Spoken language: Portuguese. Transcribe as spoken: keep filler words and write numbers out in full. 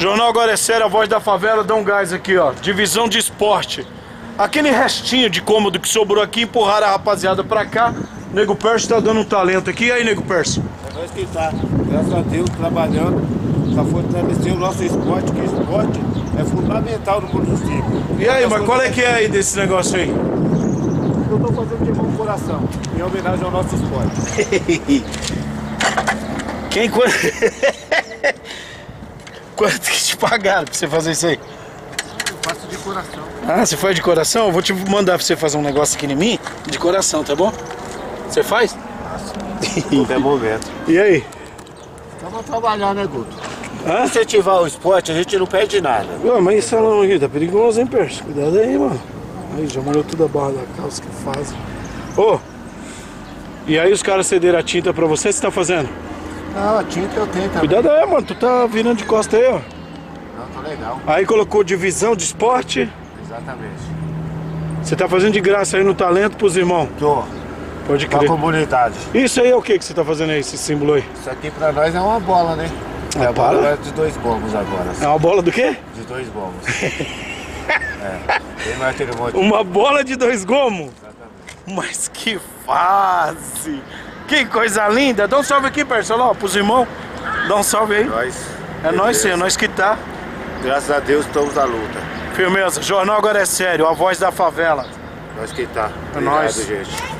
Jornal Agora é Sério, a voz da favela, dá um gás aqui, ó. Divisão de esporte. Aquele restinho de cômodo que sobrou aqui, empurraram a rapaziada pra cá. Nego Perso tá dando um talento aqui. E aí, Nego Perso? É nós que tá, graças a Deus, trabalhando pra fortalecer o nosso esporte, que o esporte é fundamental no município. E aí, mas qual é que é aí desse negócio aí? Eu tô fazendo de bom coração, em homenagem ao nosso esporte. Quem... Quanto que te pagaram pra você fazer isso aí? Eu faço de coração. Ah, você faz de coração? Eu vou te mandar pra você fazer um negócio aqui em mim, de coração, tá bom? Você faz? Faço. Qualquer momento. E aí? Estamos trabalhando, né, Guto? Hã? Incentivar o esporte, a gente não perde nada. Ué, mas esse salão aqui tá perigoso, hein, Perso? Cuidado aí, mano. Aí, já molhou tudo a barra da calça que fazem. Ô! E aí os caras cederam a tinta pra você, o que você tá fazendo? Não, a tinta eu tenho também. Cuidado aí, mano, tu tá virando de costa aí, ó. Não, tá legal. Aí colocou divisão de esporte. Exatamente. Você tá fazendo de graça aí no talento pros irmãos. Tô. Pode Pra crer. comunidade. Isso aí é o que que você tá fazendo aí, esse símbolo aí? Isso aqui pra nós é uma bola, né? Uma é a bola? bola de dois gomos agora. É uma bola do quê? De dois gomos. É. Tem mais aquele monte. Uma bola de dois gomos? Exatamente. Mas que fase! Que coisa linda! Dá um salve aqui, pessoal, ó, pros irmãos. Dá um salve aí. Nós. É nós sim, é nós que tá. Graças a Deus estamos na luta. Firmeza, Jornal Agora é Sério, a voz da favela. Nós que tá. É Obrigado, nóis. gente.